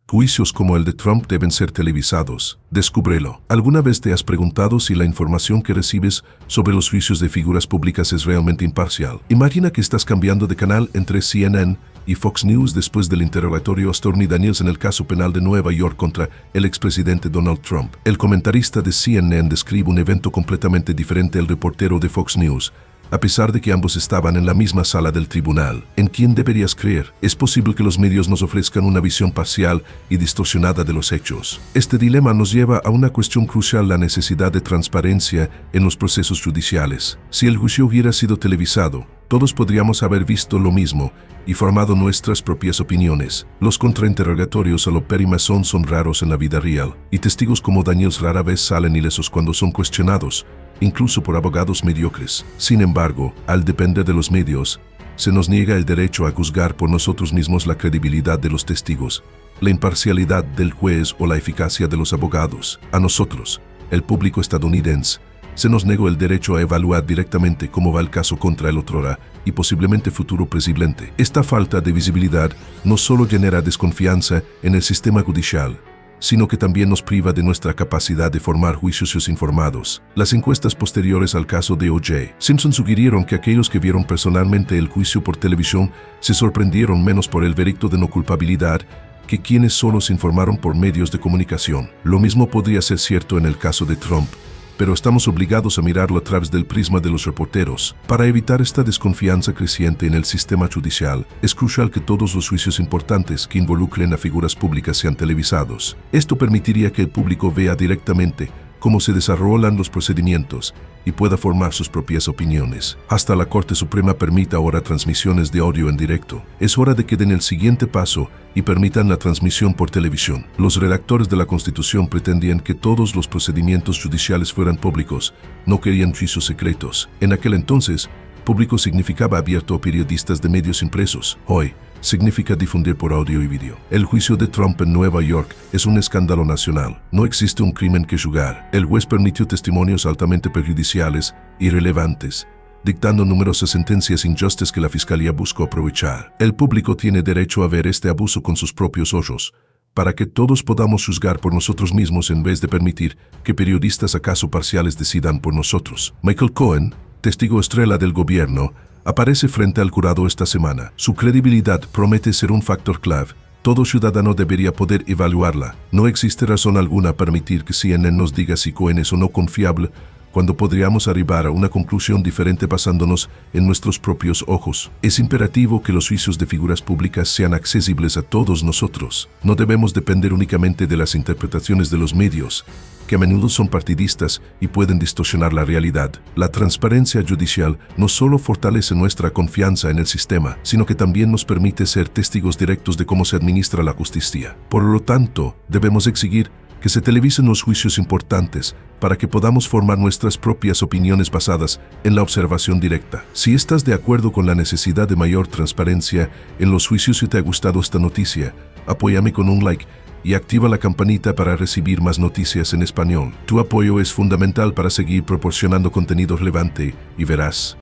Juicios como el de Trump deben ser televisados. Descúbrelo. ¿Alguna vez te has preguntado si la información que recibes sobre los juicios de figuras públicas es realmente imparcial? Imagina que estás cambiando de canal entre CNN y Fox News después del interrogatorio a Stormy Daniels en el caso penal de Nueva York contra el expresidente Donald Trump. El comentarista de CNN describe un evento completamente diferente al reportero de Fox News, a pesar de que ambos estaban en la misma sala del tribunal. ¿En quién deberías creer? Es posible que los medios nos ofrezcan una visión parcial y distorsionada de los hechos. Este dilema nos lleva a una cuestión crucial: la necesidad de transparencia en los procesos judiciales. Si el juicio hubiera sido televisado, todos podríamos haber visto lo mismo y formado nuestras propias opiniones. Los contrainterrogatorios a lo Perry Mason son raros en la vida real, y testigos como Daniels rara vez salen ilesos cuando son cuestionados, incluso por abogados mediocres. Sin embargo, al depender de los medios, se nos niega el derecho a juzgar por nosotros mismos la credibilidad de los testigos, la imparcialidad del juez o la eficacia de los abogados. A nosotros, el público estadounidense, se nos negó el derecho a evaluar directamente cómo va el caso contra el otrora y posiblemente futuro presidente. Esta falta de visibilidad no solo genera desconfianza en el sistema judicial, sino que también nos priva de nuestra capacidad de formar juicios informados. Las encuestas posteriores al caso de O.J. Simpson sugirieron que aquellos que vieron personalmente el juicio por televisión se sorprendieron menos por el veredicto de no culpabilidad que quienes solo se informaron por medios de comunicación. Lo mismo podría ser cierto en el caso de Trump, pero estamos obligados a mirarlo a través del prisma de los reporteros. Para evitar esta desconfianza creciente en el sistema judicial, es crucial que todos los juicios importantes que involucren a figuras públicas sean televisados. Esto permitiría que el público vea directamente cómo se desarrollan los procedimientos y pueda formar sus propias opiniones. Hasta la Corte Suprema permite ahora transmisiones de audio en directo. Es hora de que den el siguiente paso y permitan la transmisión por televisión. Los redactores de la Constitución pretendían que todos los procedimientos judiciales fueran públicos, no querían juicios secretos. En aquel entonces, público significaba abierto a periodistas de medios impresos. Hoy, significa difundir por audio y vídeo. El juicio de Trump en Nueva York es un escándalo nacional. No existe un crimen que juzgar. El juez permitió testimonios altamente perjudiciales y relevantes, dictando numerosas sentencias injustas que la fiscalía buscó aprovechar. El público tiene derecho a ver este abuso con sus propios ojos, para que todos podamos juzgar por nosotros mismos en vez de permitir que periodistas acaso parciales decidan por nosotros. Michael Cohen, testigo estrella del gobierno, aparece frente al jurado esta semana. Su credibilidad promete ser un factor clave. Todo ciudadano debería poder evaluarla. No existe razón alguna a permitir que CNN nos diga si Cohen es o no confiable, cuando podríamos arribar a una conclusión diferente basándonos en nuestros propios ojos. Es imperativo que los juicios de figuras públicas sean accesibles a todos nosotros. No debemos depender únicamente de las interpretaciones de los medios, que a menudo son partidistas y pueden distorsionar la realidad. La transparencia judicial no solo fortalece nuestra confianza en el sistema, sino que también nos permite ser testigos directos de cómo se administra la justicia. Por lo tanto, debemos exigir que se televisen los juicios importantes para que podamos formar nuestras propias opiniones basadas en la observación directa. Si estás de acuerdo con la necesidad de mayor transparencia en los juicios y te ha gustado esta noticia, apóyame con un like y activa la campanita para recibir más noticias en español. Tu apoyo es fundamental para seguir proporcionando contenido relevante y veraz.